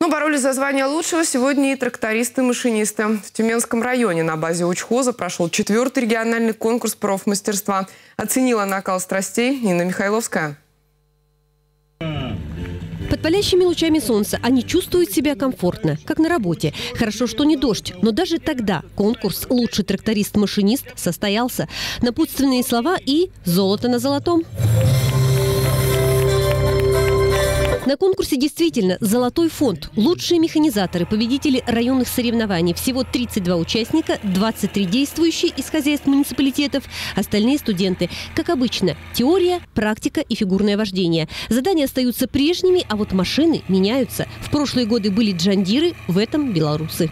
Но боролись за звание лучшего сегодня и трактористы-машинисты. В Тюменском районе на базе учхоза прошел 4-й региональный конкурс профмастерства. Оценила накал страстей Инна Михайловская. Под палящими лучами солнца они чувствуют себя комфортно, как на работе. Хорошо, что не дождь, но даже тогда конкурс «Лучший тракторист-машинист» состоялся. Напутственные слова и золото на золотом. На конкурсе действительно золотой фонд. Лучшие механизаторы, победители районных соревнований. Всего 32 участника, 23 действующие из хозяйств муниципалитетов, остальные студенты. Как обычно, теория, практика и фигурное вождение. Задания остаются прежними, а вот машины меняются. В прошлые годы были джандиры, в этом белорусы.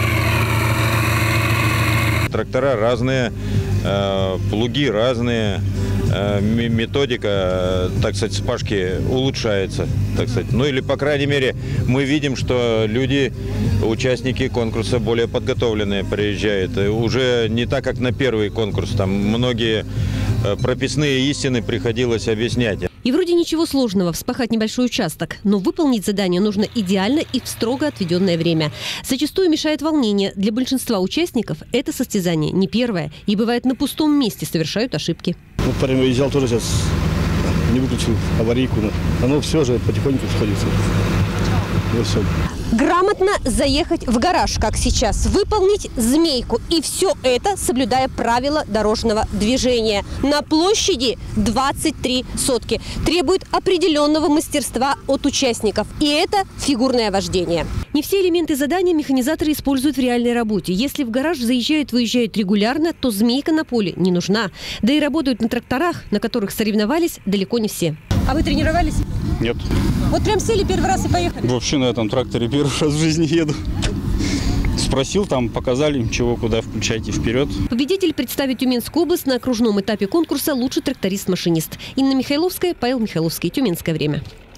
Трактора разные, плуги разные. Методика, так сказать, спашки улучшается, так сказать. Ну или, по крайней мере, мы видим, что люди, участники конкурса более подготовленные приезжают. Уже не так, как на первый конкурс. Там многие прописные истины приходилось объяснять. И вроде ничего сложного – вспахать небольшой участок. Но выполнить задание нужно идеально и в строго отведенное время. Зачастую мешает волнение. Для большинства участников это состязание не первое. И бывает на пустом месте совершают ошибки. Вот парень выезжал тоже сейчас, не выключил аварийку. Оно все же потихоньку сходится. Вот все. Грамотно заехать в гараж, как сейчас, выполнить змейку. И все это, соблюдая правила дорожного движения. На площади 23 сотки. Требует определенного мастерства от участников. И это фигурное вождение. Не все элементы задания механизаторы используют в реальной работе. Если в гараж заезжают-выезжают регулярно, то змейка на поле не нужна. Да и работают на тракторах, на которых соревновались далеко не все. А вы тренировались? Нет. Вот прям сели первый раз и поехали? Вообще на этом тракторе первый раз в жизни еду. Спросил, там показали, чего, куда, включайте вперед. Победитель представит Тюменскую область на окружном этапе конкурса «Лучший тракторист-машинист». Инна Михайловская, Павел Михайловский. Тюменское время.